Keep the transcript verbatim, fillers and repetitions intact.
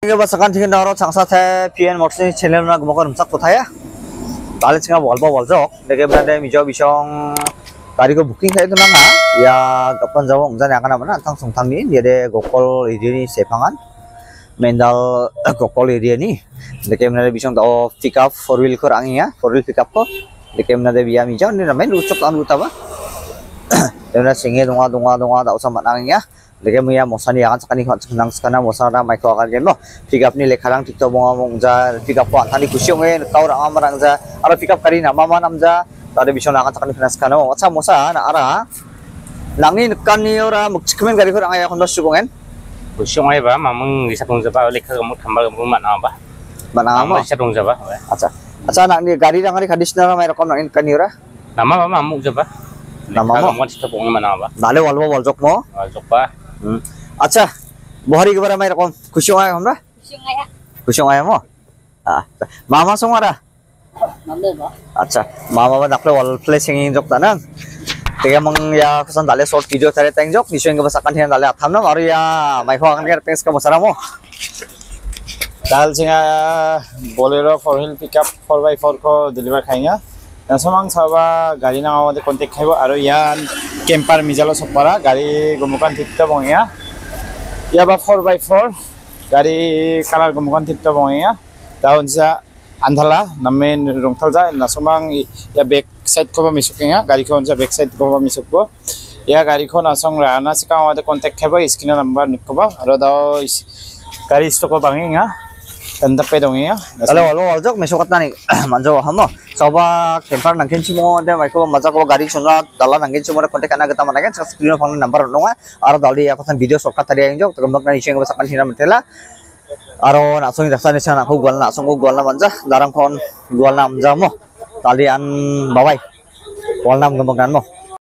tinggal basakan tinggal daro changsa the P N Motorcycle channel na gumakon rumsak puthaya. Dali singa walba waljok deke brande mijo bisong tadi ko booking saya itu nanga ya kapan jawab misalnya akan apa nantang sungtang ni dia de gokol area ni sepangan mendal gokol area ni deke brande bisong tao pick up four wheel ko rangi ya four wheel pick up ko deke brande biya mijo ni ramai lucuk anu taba Dena singe donga donga donga tak usah matang ya. Lagi muya mosani akan sekali hot senang sekana mosana mai ko akan geno. Pick up ni lekharang tikto bonga mongja pick up ko tani kusyong e kau ra amarang ja. Ara pick up kari na mama namja. Tadi bisa akan sekali finas kana mosa mosa na ara. Langi nekan ni ora mukchikmen gari ko aya kondo sugongen. Kusyong ai ba mamang bisa kong jaba lekha kamut khambal kamut mana ba. Mana ma bisa kong jaba. Acha. Acha nak ni gari rangari kadisna mai rakon na kan ni ora. Nama ba mamuk jaba. Nama mo mau cerita pokoknya mana ba? Dale walwa waljok mo. Waljok ba. Hmm. Acha. Bohari ke bara mai rakon kusyong ay hamra? Kusyong ay. Kusyong ay mo. Ah. Mama songara. Mambe ba? Acha. Mama ba nakle wal play singing jok tanan. Tiga meng ya kesan dale short video cari teng jok disuing ke basakan hian dale atham na baru ya mai ko akan ker teng ka masara mo. Dal singa Bolero four wheel pickup four by four ko deliver khainga. Nasamang sawa gari na awade contact khaibo aro yan camper mijalo sopara gari gumukan tipta bongya. Ya ba four by four gari kalar gumukan tipta bongya. Daun sa andhala namen rongthal ja nasamang ya back side ko ba misukenga gari ko sa back side ko ba misukbo. Ya gari ko nasong rana sika awade contact khaibo screen number nikko aro daw gari stock ko banginga. Tanda pe dongnya. Dale walwa waljok mesukat nani manjo hamo. Soba camper nangkin cimo de mai ko maja ko gari sunna dala nangkin cimo de contact kana gata managen screen phone number nonga aro dali aku san video shortcut tadi yang jok tegembak nani iseng basakan hina metela aro nasong daksa ni sana aku gol nasong ko gol na manja darang phone gol na amja mo dali an bawai gol nam gembak nan mo